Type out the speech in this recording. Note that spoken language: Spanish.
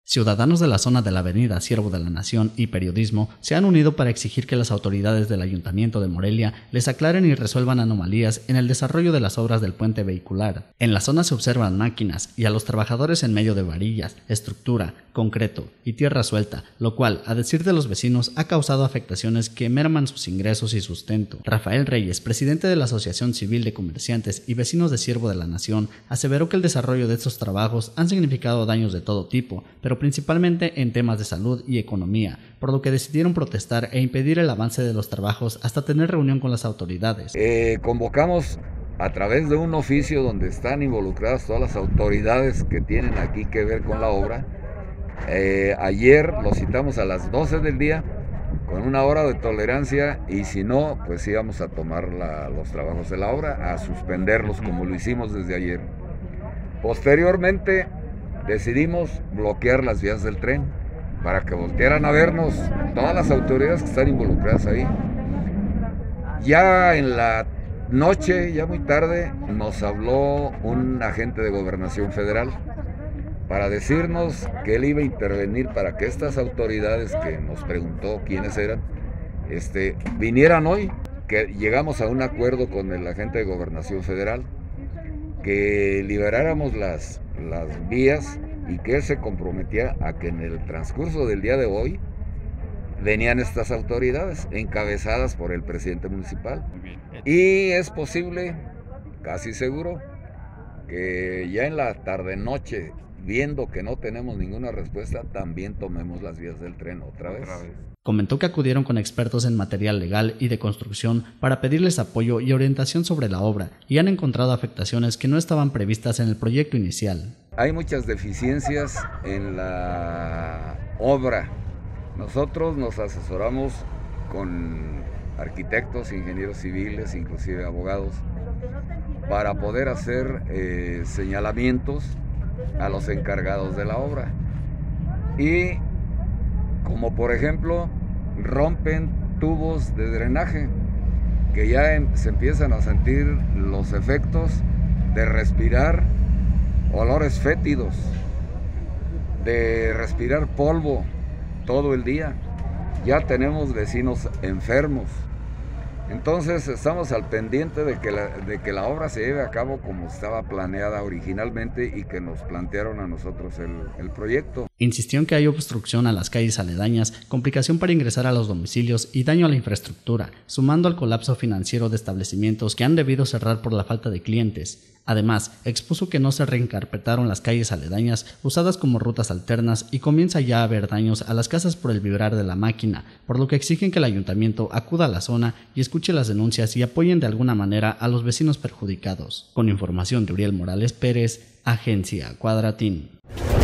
Ciudadanos de la zona de la avenida Siervo de la Nación y periodismo se han unido para exigir que las autoridades del Ayuntamiento de Morelia les aclaren y resuelvan anomalías en el desarrollo de las obras del puente vehicular. En la zona se observan máquinas y a los trabajadores en medio de varillas, estructura, concreto y tierra suelta, lo cual, a decir de los vecinos, ha causado afectaciones que merman sus ingresos y sustento. Rafael Reyes, presidente de la Asociación Civil de Comerciantes y Vecinos de Siervo de la Nación, aseveró que el desarrollo de estos trabajos han significado daños de todo tipo, pero principalmente en temas de salud y economía, por lo que decidieron protestar e impedir el avance de los trabajos hasta tener reunión con las autoridades. Convocamos a través de un oficio donde están involucradas todas las autoridades que tienen aquí que ver con la obra. Ayer lo citamos a las 12 del día con una hora de tolerancia y si no, pues íbamos a tomar los trabajos de la obra, a suspenderlos como lo hicimos desde ayer. Posteriormente decidimos bloquear las vías del tren para que voltearan a vernos todas las autoridades que están involucradas ahí. Ya en la noche, ya muy tarde, nos habló un agente de Gobernación Federal para decirnos que él iba a intervenir para que estas autoridades que nos preguntó quiénes eran, vinieran hoy, que llegamos a un acuerdo con el agente de Gobernación Federal, que liberáramos las vías y que él se comprometía a que en el transcurso del día de hoy venían estas autoridades encabezadas por el presidente municipal. Y es posible, casi seguro, que ya en la tarde-noche, viendo que no tenemos ninguna respuesta, también tomemos las vías del tren otra vez. Comentó que acudieron con expertos en material legal y de construcción para pedirles apoyo y orientación sobre la obra y han encontrado afectaciones que no estaban previstas en el proyecto inicial. Hay muchas deficiencias en la obra. Nosotros nos asesoramos con arquitectos, ingenieros civiles, inclusive abogados, para poder hacer señalamientos a los encargados de la obra. Y como por ejemplo, rompen tubos de drenaje, que ya se empiezan a sentir los efectos de respirar olores fétidos, de respirar polvo todo el día. Ya tenemos vecinos enfermos. Entonces estamos al pendiente de que la obra se lleve a cabo como estaba planeada originalmente y que nos plantearon a nosotros el proyecto. Insistió en que hay obstrucción a las calles aledañas, complicación para ingresar a los domicilios y daño a la infraestructura, sumando al colapso financiero de establecimientos que han debido cerrar por la falta de clientes. Además, expuso que no se reencarpetaron las calles aledañas usadas como rutas alternas y comienza ya a haber daños a las casas por el vibrar de la máquina, por lo que exigen que el ayuntamiento acuda a la zona y escuche las denuncias y apoyen de alguna manera a los vecinos perjudicados. Con información de Uriel Morales Pérez, Agencia Cuadratín.